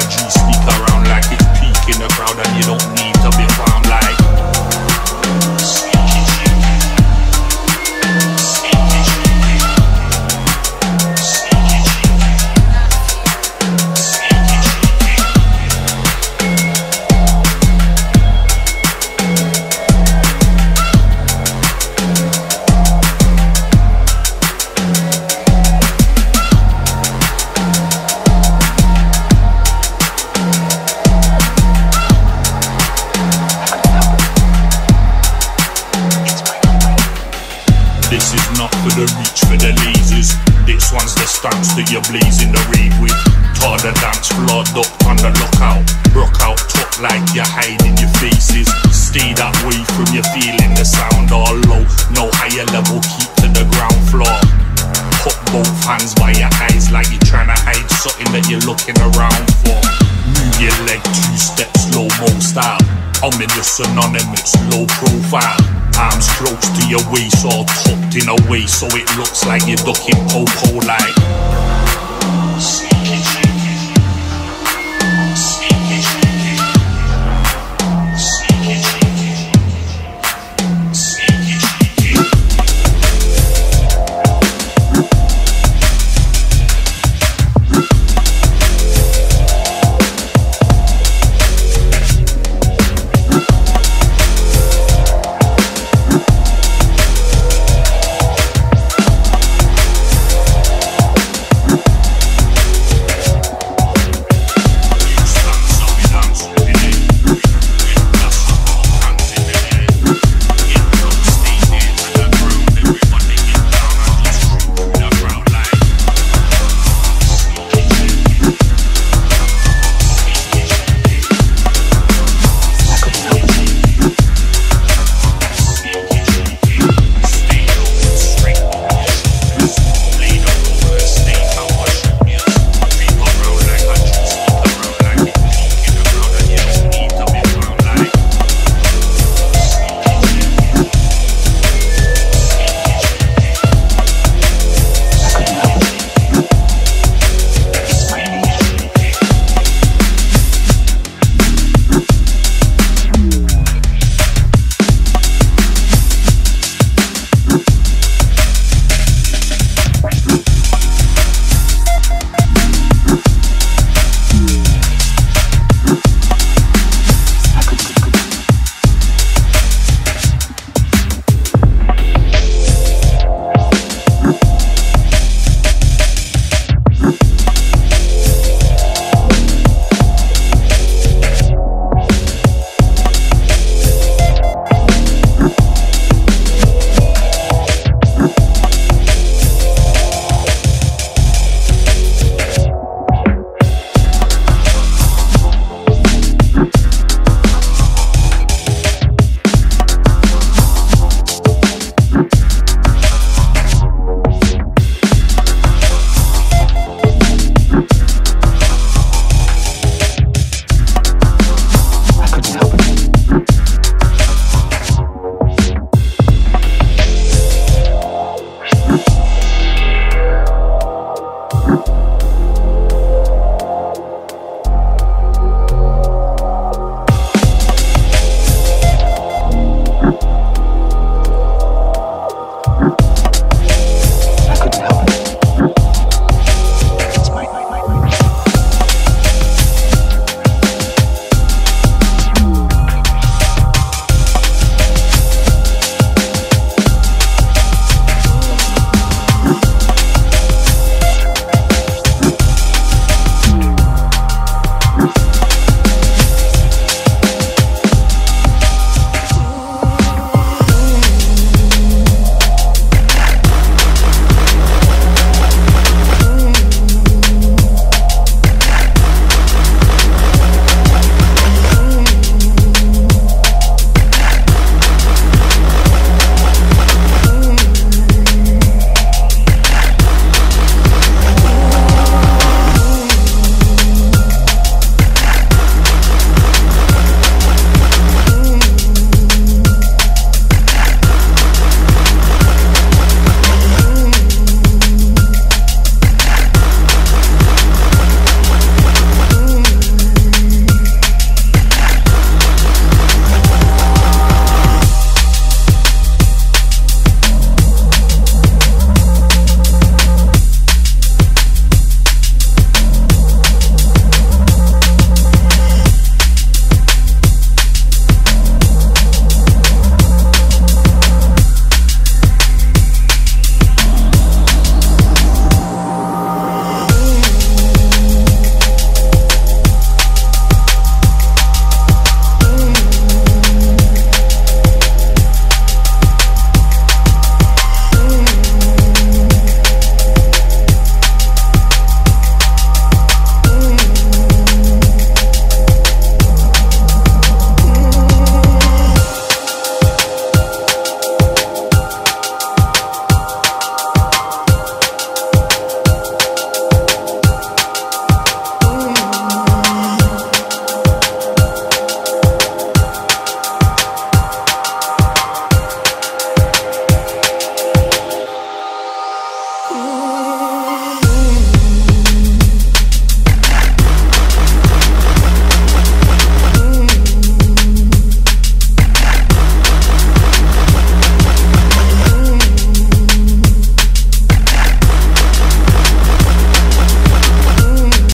juice speak around like it's peak in the crowd, and you don't need to be found like this is not for the reach, for the lasers. This one's the stance that you're blazing the rave with. Taught the dance floor, ducked on the lookout. Broke out, top like you're hiding your faces. Stay that way from you feeling the sound all low. No higher level, keep to the ground floor. Put both hands by your eyes like you're trying to hide something that you're looking around for. Move your leg 2 steps, slow-mo style. Ominous, anonymous, low profile. Arms close to your waist, all tucked in a way so it looks like you're ducking po-po like